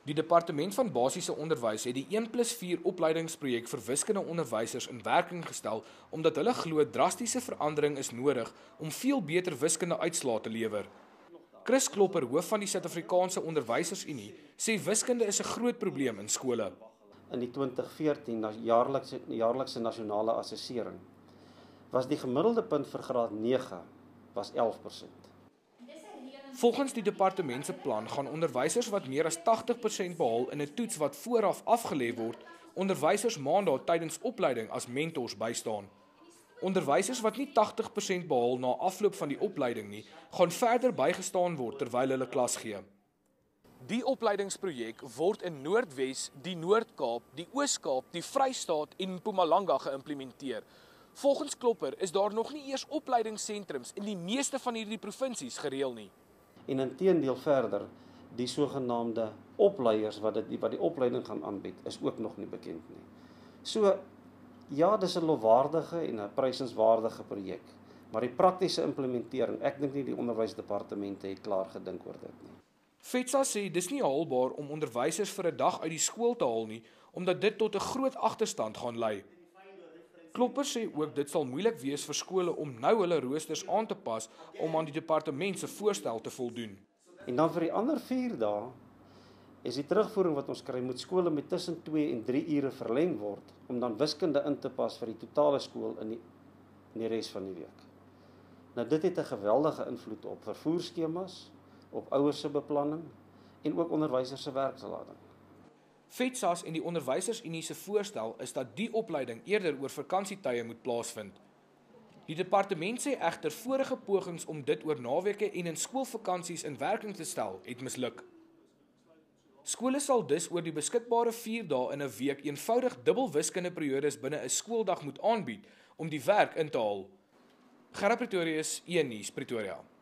Die Departement van Basiese Onderwys het die 1+4 opleidingsprojek vir wiskundeonderwysers in werking gestel omdat hulle glo drastiese verandering is nodig om veel beter wiskunde uitslae te lewer. Chris Klopper, hoof van die Suid-Afrikaanse Onderwysersunie, sê wiskunde is 'n groot probleem in skole. In die 2014 jaarlikse nasionale assessering was die gemiddelde punt vir graad 9 was 11%. Volgens die departement se plan gaan onderwysers wat meer as 80% behaal in 'n toets wat vooraf afgelê word, onderwysers maandag tydens opleiding as mentors bystaan. Onderwysers wat nie 80% behaal na afloop van die opleiding nie, gaan verder bygestaan word terwyl hulle klas gee. Die opleidingsprojek word in Noordwes, die Noord-Kaap, die Oos-Kaap, die Vrystaat en Mpumalanga geïmplementeer. Volgens Klopper is daar nog nie eers opleidingssentrums in die meeste van hierdie provinsies gereël nie. En inteendeel verder, die sogenaamde opleiers wat die opleiding gaan aanbied, is ook nog nie bekend nie. So, ja, dis 'n lofwaardige en 'n prysenswaardige projek, maar die praktiese implementering, ek dink nie die onderwysdepartemente het klaar gedink oor dit nie. FETSA sê dis nie haalbaar om onderwysers vir 'n dag uit die skool te haal nie, omdat dit tot 'n groot agterstand gaan lei. Klopper sê ook dit sal moeilik wees vir skole om nou hulle roosters aan te pas om aan die departement se voorstel te voldoen. En dan vir die ander 4 dae is die terugvoering wat ons kry, moet skole met tussen 2 en 3 ure verleng word om dan wiskunde in te pas vir die totale skool in die res van die week. Nou dit het 'n geweldige invloed op vervoerskemas, op ouers se beplanning en ook onderwysers se werkslading. FETSAS en die Onderwysersunie se voorstel is dat die opleiding eerder oor vakansietye moet plaasvind. Die departement sê egter vorige pogings om dit oor naweke en in skoolvakansies in werking te stel, het misluk. Skole sal dus oor die beskikbare 4 dae in 'n week eenvoudig dubbel wiskundeperiodes binne 'n skooldag moet aanbied om die werk in te haal. Gerard Pretorius, E-nuus, Pretoria.